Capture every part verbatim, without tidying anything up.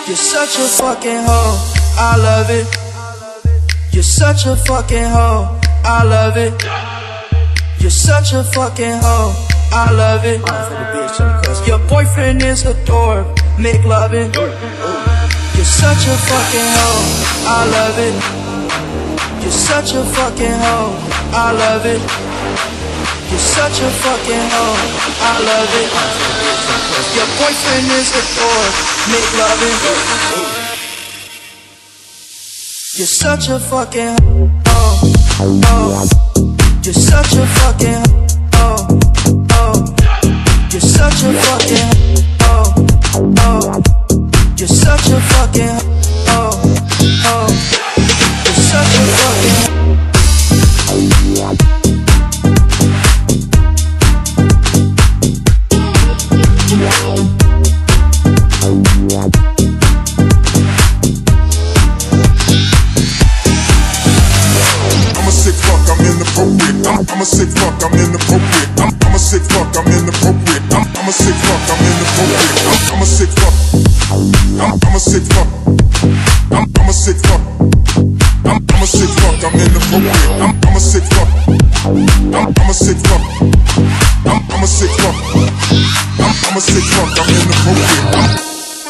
You're such a fucking hoe, I love it. You're such a fucking hoe, I love it. You're such a fucking hoe, I love it. Your boyfriend is a dork, make loving. You're such a fucking hoe, I love it. You're such a fucking hoe, I love it. You're such a fucking hoe, I love it. Your boyfriend is a dork, make loving. You're such a fucking hoe, oh. You're such a fucking hoe, oh. You're such a fucking hoe, oh. You're such a fucking hoe, oh. You're such a fucking I'm a sick fuck, I'm inappropriate. I'm, I'm a sick fuck, I'm inappropriate. I'm, I'm a sick fuck, I'm inappropriate. I'm, I'm a sick fuck. I'm, I'm a sick fuck. I'm, I'm a sick fuck. I'm, I'm a sick fuck, I'm inappropriate. I'm, I'm a sick fuck. I'm, I'm a sick fuck. I'm, I'm a sick fuck. I'm, I'm a sick fuck, I'm inappropriate. I'm,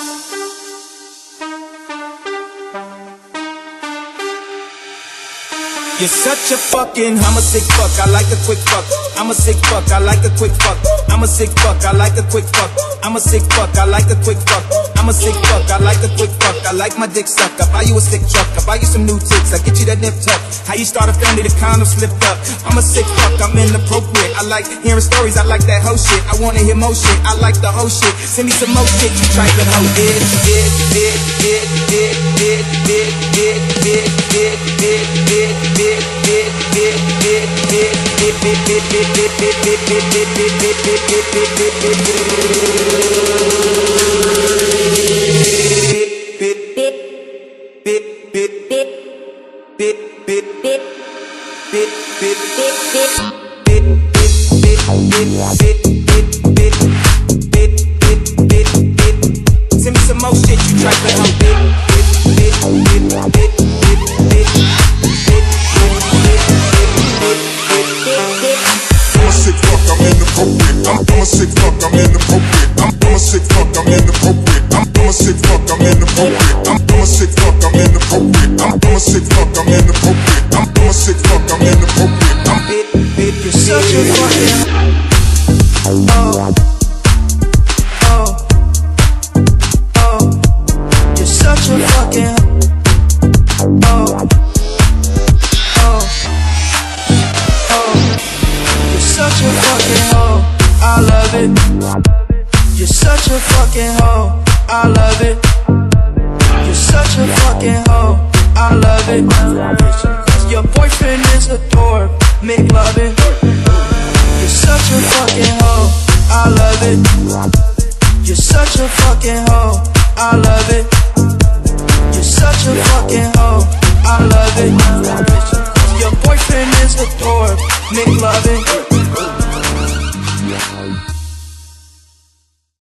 You're such a fucking, I'm a sick fuck, I like a quick fuck. I'm a sick fuck, I like a quick fuck. I'm a sick fuck, I like a quick fuck. I'm a sick fuck, I like a quick fuck. I'm a sick fuck, I like a quick fuck. I like my dick sucked. I buy you a stick truck, I buy you some new tits, I get you that nip tuck. How you start a family, the condom slipped up. I'm a sick fuck, I'm inappropriate. I like hearing stories, I like that hoe shit. I wanna hear more shit, I like the whole shit. Send me some more shit, you trifling hoe. Did, did, did, did, did, did, did, did, did, did, did, did, did. Send me some more shit, you try to help it. I'm a sick fuck, I'm inappropriate. I'm, I'm a sick fuck, I'm inappropriate. I'm, I'm a sick fuck, I'm inappropriate. I'm, I'm a sick fuck, I'm inappropriate. I'm, I'm a sick fuck, I'm inappropriate. I'm, I'm a sick fuck, I'm inappropriate. I'm bit, bit, you're such a fucking oh, oh, oh. You're such a fucking oh, oh, oh. You're such a fucking hoe, I love it. You're such a fucking hoe, I love it. You're such a fucking hoe, I love it. Your boyfriend is a dork, make loving. You're such a fucking hoe, I love it. You're such a fucking hoe, I love it. You're such a fucking hoe, I love it. Your boyfriend is a dork, make loving.